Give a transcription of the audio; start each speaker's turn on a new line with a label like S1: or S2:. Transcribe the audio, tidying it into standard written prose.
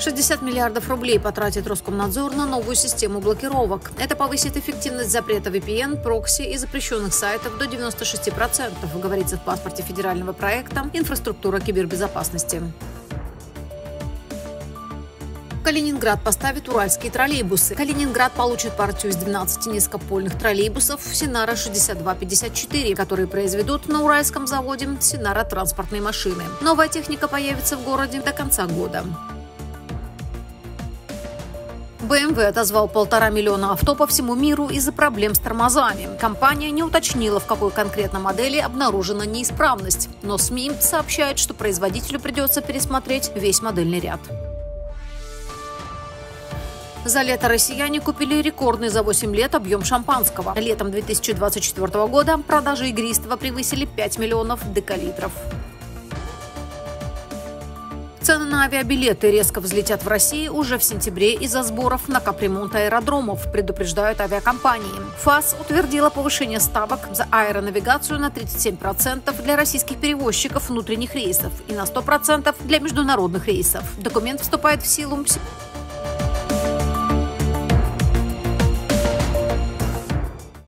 S1: 60 миллиардов рублей потратит Роскомнадзор на новую систему блокировок. Это повысит эффективность запрета VPN, прокси и запрещенных сайтов до 96%, говорится в паспорте федерального проекта «Инфраструктура кибербезопасности». Калининград поставит уральские троллейбусы. Калининград получит партию из 12 низкопольных троллейбусов Синара 6254, которые произведут на уральском заводе Синара транспортные машины. Новая техника появится в городе до конца года. BMW отозвал 1,5 миллиона авто по всему миру из-за проблем с тормозами. Компания не уточнила, в какой конкретно модели обнаружена неисправность, но СМИ сообщают, что производителю придется пересмотреть весь модельный ряд. За лето россияне купили рекордный за 8 лет объем шампанского. Летом 2024 года продажи игристого превысили 5 миллионов декалитров. Цены на авиабилеты резко взлетят в России уже в сентябре из-за сборов на капремонт аэродромов, предупреждают авиакомпании. ФАС утвердила повышение ставок за аэронавигацию на 37% для российских перевозчиков внутренних рейсов и на 100% для международных рейсов. Документ вступает в силу